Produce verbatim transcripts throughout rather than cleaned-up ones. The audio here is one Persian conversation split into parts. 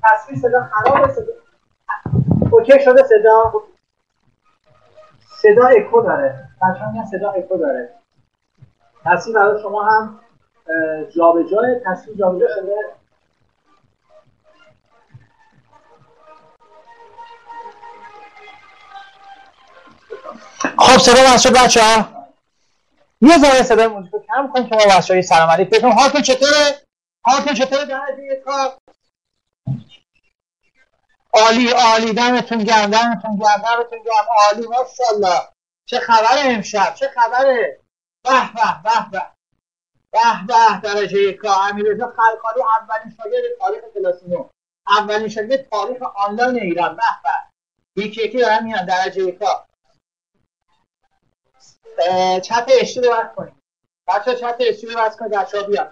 تصویر صدا خرابه، صدا اوکی شده، صدا صدا اکو داره، بچه‌ها میگن صدا اکو داره. تصویر برای شما هم جابجا، تصویر جابجا شده. خب صدا من شد بچه‌ها؟ یه ذره صدای موزیک رو کم کنیم که ما بچه‌ها سلام علیک بگیم. حالتون چطوره؟ حالتون چطوره درجه کار؟ عالی عالی، دمتون گرم، دمتون گرم، دمتون گرم، عالی، ماشاءالله. چه خبره امشب؟ چه خبره؟ به به به به به به درجه کار امیررضا خلخالی، اولین شاگرد تاریخ کلاسینو، اولین شاگرد تاریخ آنلاین ایران. به به یکی یکی دارن میان درجه کار. چت اشتی رو بس کنیم بچه ها، چت اشتی رو بس کنیم بچه ها بیان.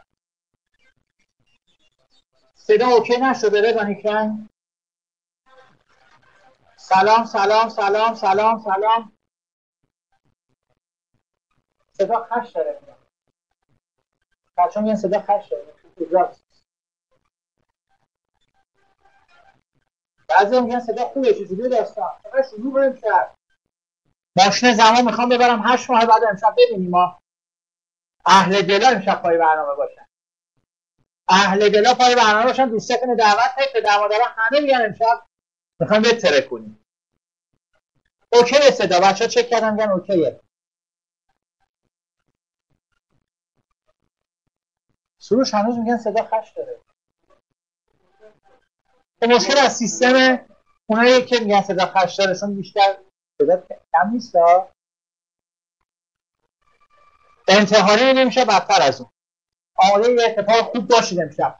صدا اوکی نشده رضا نیکن؟ سلام سلام سلام سلام سلام. صدا خش داره بچه ها میان، صدا خش داره. بعضی میگن صدا خوبه، چجوری داستان؟ چقدر شروع کنیم شد ماشین زمان میخوام ببرم هشت ماه بعد امشب ببینیم ما اهل دلا امشب پای برنامه باشن، اهل دلا پای برنامه باشن، دوستتون دعوت کنید، پدر مادرها همه میگن امشب میخوام بتره کنیم. اوکی صدا بچه‌ها چک کردن میگن اوکیه. سروش هنوز میگن صدا خش داره. مشکل از سیستم اونایی که میگن صدا خش داره، چون بیشتر صدا کم نیست ها، انتحاری نمیشه بدتر از اون. آماده یه اتفاق خوب باشید امشب.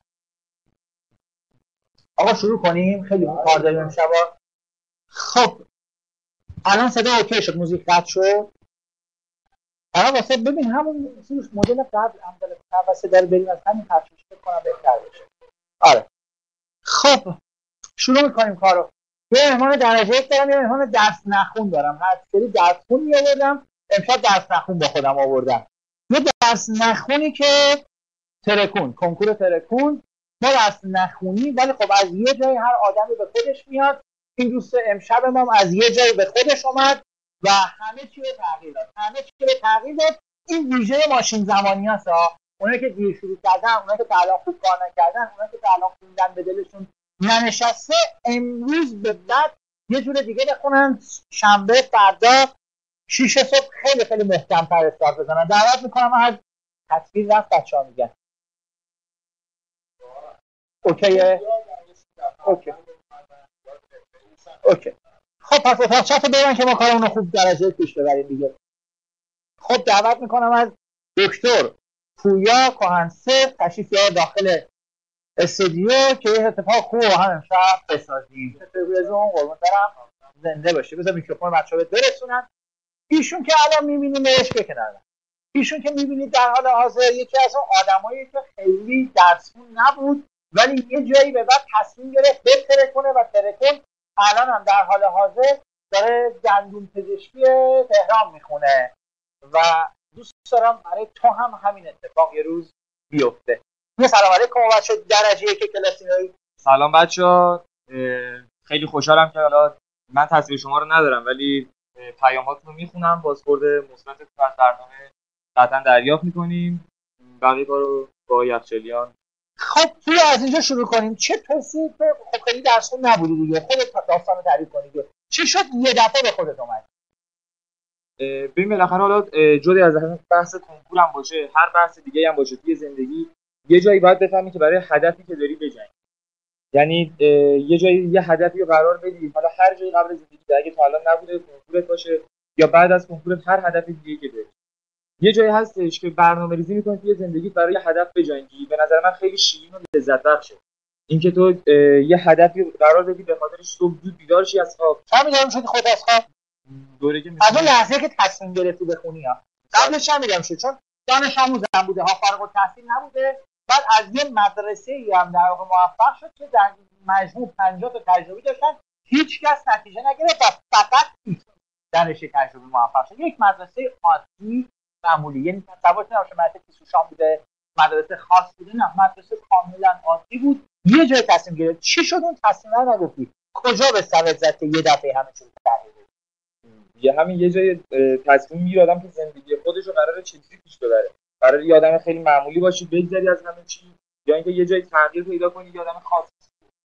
آقا شروع کنیم، خیلی کار داریم امشب. خب الان صدا اوکی شد، موزیک قطع شد. الان واسه ببین همون سروش مدل قبل عمدل قبل صدا رو بریم از همین خرشش کنم بهتر بشه. آره خب شروع میکنیم کارو. یه مهمان درجه یک دارم، یه مهمان درس نخون دارم. هر سری درس خون میآوردم، امشب درس نخون با خودم آوردم. یه درس نخونی که ترکون، کنکور ترکون. ما درس نخونی ولی خب از یه جای هر آدمی به خودش میاد. این دوست امشب ما از یه جای به خودش اومد و همه چی رو تغییر داد، همه چی رو تغییر داد. این ویژه ماشین زمانی هست ها. اونایی که دیر شروع کردن، اونایی که تا الان خوب کار نکردن، اونایی که تا الان خوندن به دلشون ننشسته، امروز به بعد یه جور دیگه بخونن. شنبه فردا شیش صبح خیلی خیلی محکم‌تر استارت بزنن. دعوت میکنم هر تصویر رفت بچه‌ها میگن اوکیه؟ اوکی اوکی خب پس اتاق چت برن که ما کارمون رو خوب درجه پیش ببریم دیگه. خب دعوت میکنم از دکتر پویا کهنسه تشریف بیاره داخل استودیو که یه اتفاق خوب هم امشب بسازیم. تلویزیون قربون برم زنده باشه. بذار میکروفون بچه‌ها رو برسونن. ایشون که الان میبینیمش بکنن، ایشون که میبینید در حال حاضر یکی از اون آدمایی که خیلی درسون نبود ولی یه جایی به بعد تصمیم گرفت بتره کنه و ترکون الان هم در حال حاضر داره دندون پزشکی تهران میخونه و دوست دارم برای تو هم همین اتفاق یه روز بیفته. یه سلام علیکم بچه درجه یک کلاسینوی. سلام بچه‌ها، خیلی خوشحالم که حالا من تصویر شما رو ندارم ولی پیاماتون رو میخونم. بازخورد مثبتتون از برنامه قطعا دریافت میکنیم. بقیه کارو با یخچالیان. خب توی از اینجا شروع کنیم. چه توصیف؟ خب خیلی درس خون نبودی دیگه، خودت داستان رو تعریف کنی دیگه. چی شد یه دفعه به خودت اومد؟ ببین بالاخره حالا جدا از بحث کنکورم باشه، هر بحث دیگه هم باشه توی زندگی یه جایی باید بفهمی که برای هدفی که داری بجنگی. یعنی یه جایی یه هدفی رو قرار بدی، حالا هر جایی قبل زندگی اگه تا الان نبوده کنکورت باشه یا بعد از کنکورت هر هدفی دیگه که داری، یه جایی هستش که برنامه‌ریزی می‌کنی توی زندگی برای هدف بجنگی. به نظر من خیلی شیرین و لذت بخشه اینکه تو یه هدفی قرار بدی به خاطرش صبح زود بیدار شی از خواب. چه می‌دونم شدی خودت از خواب دوره که از اون لحظه که تصمیم گرفتی بخونی ها. قبلش هم میگم شد چون دانش آموزم بوده ها، فارغ التحصیل نبوده. بعد از یه مدرسه‌ای هم در واقع موفق شد که در مجموع پنجاه تا تجربه داشتن، هیچ کس نتیجه نگرفت و فقط در رشته تجربه موفق شد. یک مدرسه عادی معمولی، یعنی تصورت نباشه مدرسه سوشان بوده، مدرسه خاص بوده، نه، مدرسه کاملا عادی بود یه جای تصمیم گرفت، چی شد اون تصمیم رو نگفتی؟ کجا به سرت زد که یه دفعه همه چیز تغییر بده؟ یه همین یه جای تصمیم میگیره آدم که زندگی خودش رو قراره چجوری پیش ببره، قراره یه آدم خیلی معمولی باشی بگذری از همه چی، یا اینکه یه جای تغییر پیدا کنی، یه آدم خاص